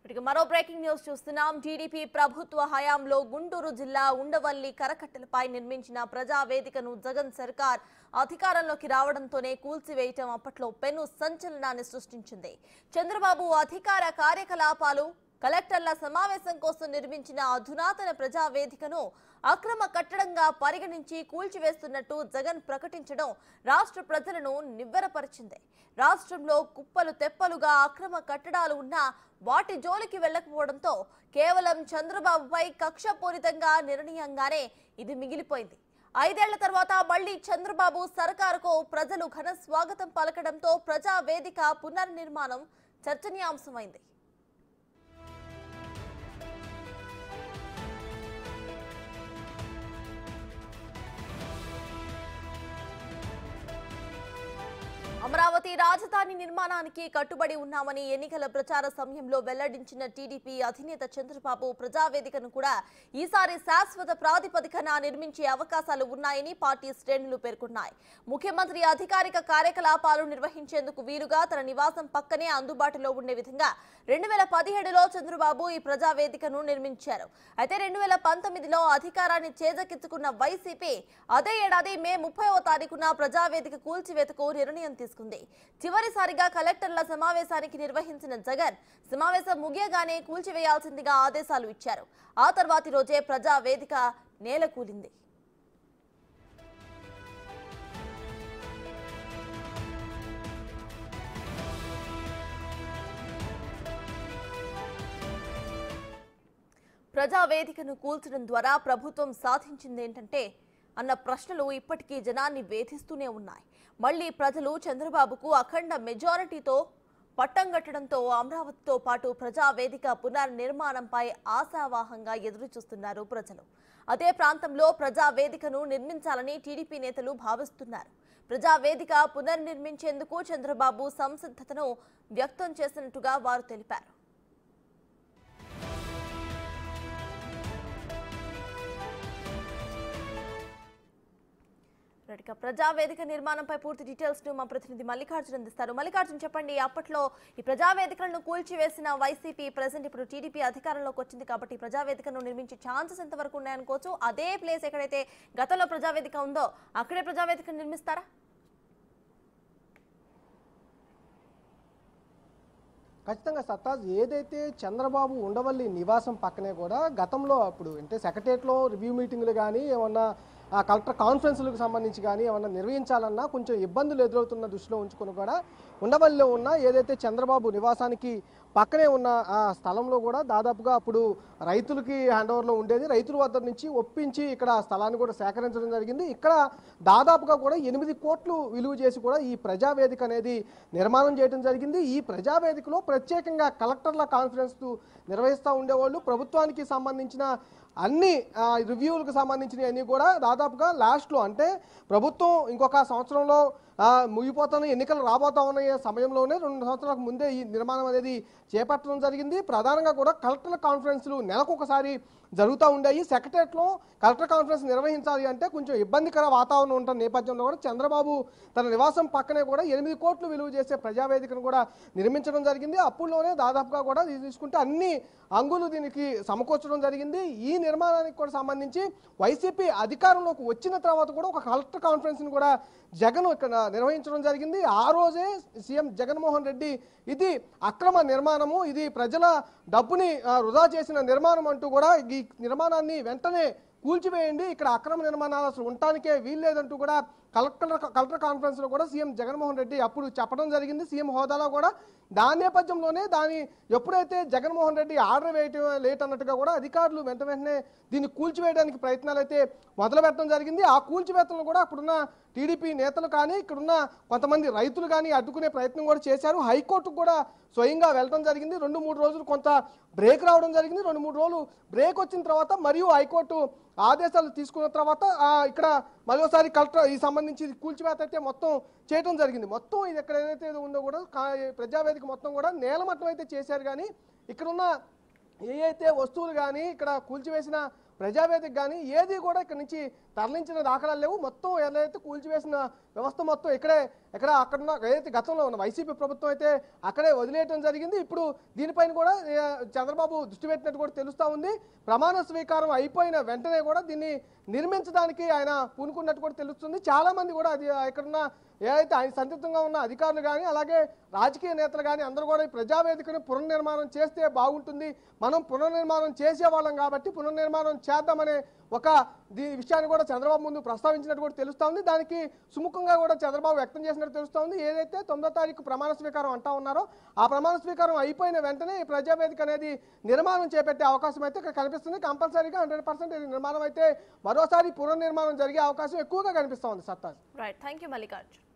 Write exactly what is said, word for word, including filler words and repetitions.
మరో breaking news చూస్తున్నాం. TDP ప్రభుత్వ హయాంలో గుంటూరు జిల్లా ఉండవల్లి కరకట్టలపై నిర్మించిన ప్రజావేదికను జగన్ సర్కార్ అధికారంలోకి రావడంతోనే కూల్చివేయటం అప్పట్లో పెను సంచలనాన్ని సృష్టించింది. చంద్రబాబు అధికార కార్యకలాపాలు కలెక్టర్ల సమావేశం కోసం నిర్మించిన అధునాతన ప్రజావేదికను అక్రమ కట్టడంగా పరిగణించి కూల్చివేస్తున్నట్టు జగన్ ప్రకటించడం రాష్ట్ర ప్రజలను నివ్వెరపరిచింది. రాష్ట్రంలో కుప్పలు తెప్పలుగా అక్రమ కట్టడాలు ఉన్నా వాటి జోలికి వెళ్లకపోవడంతో కేవలం చంద్రబాబుపై కక్షపూరితంగా నిర్ణయంగానే ఇది మిగిలిపోయింది. ఐదేళ్ల తర్వాత మళ్లీ చంద్రబాబు సర్కారుకు ప్రజలు ఘన స్వాగతం పలకడంతో ప్రజావేదిక పునర్నిర్మాణం చర్చనీయాంశమైంది. అమరావతి రాజధాని నిర్మాణానికి కట్టుబడి ఉన్నామని ఎన్నికల ప్రచార సమయంలో వెల్లడించిన టీడీపీ అధినేత చంద్రబాబు ప్రజావేదికను కూడా ఈసారి శాశ్వత ప్రాతిపదికన నిర్మించే అవకాశాలు ఉన్నాయని పార్టీ శ్రేణులు పేర్కొన్నాయి. ముఖ్యమంత్రి అధికారిక కార్యకలాపాలు నిర్వహించేందుకు వీలుగా తన నివాసం పక్కనే అందుబాటులో ఉండే విధంగా రెండు వేల పదిహేడులో చంద్రబాబు ఈ ప్రజావేదికను నిర్మించారు. అయితే రెండు వేల పంతొమ్మిదిలో అధికారాన్ని చేజెక్కించుకున్న వైసీపీ అదే ఏడాది మే ముప్పైవ తారీఖున ప్రజావేదిక కూల్చివేతకు నిర్ణయం తీసుకుంది. చివరిసారిగా కలెక్టర్ల సమావేశానికి నిర్వహించిన జగన్ సమావేశం ముగియగానే కూల్చివేయాల్సిందిగా ఆదేశాలు ఇచ్చారు. ఆ తర్వాతి రోజే ప్రజావేదిక నేలకూలింది. ప్రజావేదికను కూల్చడం ద్వారా ప్రభుత్వం సాధించింది ఏంటంటే అన్న ప్రశ్నలు ఇప్పటికీ జనాన్ని వేధిస్తూనే ఉన్నాయి. మళ్లీ ప్రజలు చంద్రబాబుకు అఖండ మెజారిటీతో పట్టం కట్టడంతో అమరావతితో పాటు ప్రజావేదిక పునర్నిర్మాణంపై ఆశావాహంగా ఎదురు చూస్తున్నారు ప్రజలు. అదే ప్రాంతంలో ప్రజావేదికను నిర్మించాలని టీడీపీ నేతలు భావిస్తున్నారు. ప్రజావేదిక పునర్నిర్మించేందుకు చంద్రబాబు సంసిద్ధతను వ్యక్తం చేసినట్టుగా వారు తెలిపారు. ప్రజావేదిక నిర్మాణంపై పూర్తి డీటెయిల్స్ ను మా ప్రతినిధి మల్లికార్జున్ అందిస్తారు. మల్లికార్జున్, చెప్పండి, అప్పట్లో ఈ ప్రజావేదికలను కూల్చివేసిన వైసీపీ ప్రెసెంట్ ఇప్పుడు టీడీపీ అధికారంలోకి వచ్చింది కాబట్టి ప్రజావేదికను నిర్మించే ఛాన్సెస్ ఎంతవరకు ఉన్నాయనుకోవచ్చు? అదే ప్లేస్ ఎక్కడైతే గతంలో ప్రజావేదిక ఉందో అక్కడే ప్రజావేదిక నిర్మిస్తారా? ఖచ్చితంగా సత్తాజ్, ఏదైతే చంద్రబాబు ఉండవల్లి నివాసం పక్కనే కూడా గతంలో అప్పుడు అంటే సెక్రటరియట్లో రివ్యూ మీటింగ్లు కానీ ఏమన్నా కలెక్టర్ కాన్ఫరెన్స్లకు సంబంధించి కానీ ఏమన్నా నిర్వహించాలన్నా కొంచెం ఇబ్బందులు ఎదురవుతున్న దృష్టిలో ఉంచుకొని కూడా ఉండవల్లిలో ఉన్న ఏదైతే చంద్రబాబు నివాసానికి పక్కనే ఉన్న ఆ స్థలంలో కూడా దాదాపుగా అప్పుడు రైతులకి హ్యాండ్ ఓవర్లో ఉండేది. రైతుల వద్ద నుంచి ఒప్పించి ఇక్కడ ఆ స్థలాన్ని కూడా సేకరించడం జరిగింది. ఇక్కడ దాదాపుగా కూడా ఎనిమిది కోట్లు విలువ చేసి కూడా ఈ ప్రజావేదిక అనేది నిర్మాణం చేయడం జరిగింది. ఈ ప్రజావేదికలో ప్రత్యేకంగా కలెక్టర్ల కాన్ఫరెన్స్ నిర్వహిస్తూ ఉండేవాళ్ళు. ప్రభుత్వానికి సంబంధించిన అన్ని రివ్యూలకు సంబంధించినవి అన్నీ కూడా దాదాపుగా లాస్ట్లో అంటే ప్రభుత్వం ఇంకొక సంవత్సరంలో ముగిపోతున్న ఎన్నికలు రాబోతా ఉన్న సమయంలోనే రెండు సంవత్సరాలకు ముందే ఈ నిర్మాణం అనేది చేపట్టడం జరిగింది. ప్రధానంగా కూడా కలెక్టర్ల కాన్ఫరెన్స్లు నెలకు ఒకసారి జరుగుతూ ఉండేవి. సెక్రటరియట్లో కలెక్టర్ కాన్ఫరెన్స్ నిర్వహించాలి అంటే కొంచెం ఇబ్బందికర వాతావరణం ఉంటున్న నేపథ్యంలో కూడా చంద్రబాబు తన నివాసం పక్కనే కూడా ఎనిమిది కోట్లు విలువ చేసే ప్రజావేదికను కూడా నిర్మించడం జరిగింది. అప్పుల్లోనే దాదాపుగా కూడా తీసుకుంటే అన్ని అంగులు దీనికి సమకూర్చడం జరిగింది. ఈ నిర్మాణానికి కూడా సంబంధించి వైసీపీ అధికారంలోకి వచ్చిన తర్వాత కూడా ఒక కలెక్టర్ కాన్ఫరెన్స్ని కూడా జగన్ ఇక్కడ నిర్వహించడం జరిగింది. ఆ రోజే సీఎం జగన్మోహన్ రెడ్డి ఇది అక్రమ నిర్మాణము, ఇది ప్రజల డబ్బుని వృధా చేసిన నిర్మాణం అంటూ కూడా ఈ నిర్మాణాన్ని వెంటనే కూల్చివేయండి, ఇక్కడ అక్రమ నిర్మాణాలు అసలు ఉండటానికే వీల్లేదంటూ కూడా కలెక్టర్ కలెక్టర్ కాన్ఫరెన్స్లో కూడా సీఎం జగన్మోహన్ రెడ్డి అప్పుడు చెప్పడం జరిగింది. సీఎం హోదాలో కూడా దాని నేపథ్యంలోనే దాని ఎప్పుడైతే జగన్మోహన్ రెడ్డి ఆర్డర్ వేయటం లేట్ అన్నట్టుగా కూడా అధికారులు వెంట వెంటనే దీన్ని కూల్చివేయడానికి ప్రయత్నాలు అయితే మొదలు పెట్టడం జరిగింది. ఆ కూల్చివేతలను కూడా అప్పుడున్న టీడీపీ నేతలు కానీ ఇక్కడున్న కొంతమంది రైతులు కానీ అడ్డుకునే ప్రయత్నం కూడా చేశారు. హైకోర్టుకు కూడా స్వయంగా వెళ్ళడం జరిగింది. రెండు మూడు రోజులు కొంత బ్రేక్ రావడం జరిగింది. రెండు మూడు రోజులు బ్రేక్ వచ్చిన తర్వాత మరియు హైకోర్టు ఆదేశాలు తీసుకున్న తర్వాత ఇక్కడ మరోసారి కలెక్టర్ ఈ సంబంధించి కూల్చివేత అయితే మొత్తం చేయడం జరిగింది. మొత్తం ఇది ఎక్కడ ఏదైతే ఉందో కూడా ప్రజావేదిక మొత్తం కూడా నేలమట్టం అయితే చేశారు. కానీ ఇక్కడున్న ఏ అయితే వస్తువులు కానీ ఇక్కడ కూల్చివేసిన ప్రజావేదిక కానీ ఏది కూడా ఇక్కడ నుంచి తరలించిన దాఖలాలు లేవు. మొత్తం ఏదైతే కూల్చివేసిన వ్యవస్థ మొత్తం ఇక్కడే ఎక్కడ అక్కడ ఏదైతే గతంలో ఉన్న వైసీపీ ప్రభుత్వం అయితే అక్కడే వదిలేయడం జరిగింది. ఇప్పుడు దీనిపైన కూడా చంద్రబాబు దృష్టి పెట్టినట్టు కూడా తెలుస్తూ ఉంది. ప్రమాణ స్వీకారం అయిపోయిన వెంటనే కూడా దీన్ని నిర్మించడానికి ఆయన పూనుకున్నట్టు కూడా తెలుస్తుంది. చాలా మంది కూడా అది ఇక్కడున్న ఏదైతే ఆయన సందిగ్ధంగా ఉన్న అధికారులు కానీ అలాగే రాజకీయ నేతలు కానీ అందరూ కూడా ఈ ప్రజావేదికను పునర్నిర్మాణం చేస్తే బాగుంటుంది, మనం పునర్నిర్మాణం చేసేవాళ్ళం కాబట్టి పునర్నిర్మాణం చేద్దామనే ఒక దీ విషయాన్ని కూడా చంద్రబాబు ముందు ప్రస్తావించినట్టు కూడా తెలుస్తూ ఉంది. దానికి సుముఖంగా కూడా చంద్రబాబు వ్యక్తం చేసినట్టు తెలుస్తూ ఉంది. ఏదైతే తొమ్మిదో తారీఖు ప్రమాణ స్వీకారం అంటా ఉన్నారో ఆ ప్రమాణ స్వీకారం అయిపోయిన వెంటనే ఈ ప్రజావేదిక అనేది నిర్మాణం చేపట్టే అవకాశం అయితే ఇక్కడ కనిపిస్తుంది. కంపల్సరీగా హండ్రెడ్ పర్సెంట్ నిర్మాణం అయితే మరోసారి పునర్నిర్మాణం జరిగే అవకాశం ఎక్కువగా కనిపిస్తూ ఉంది. సత్తాజ్. Right, thank you Mallikarjun.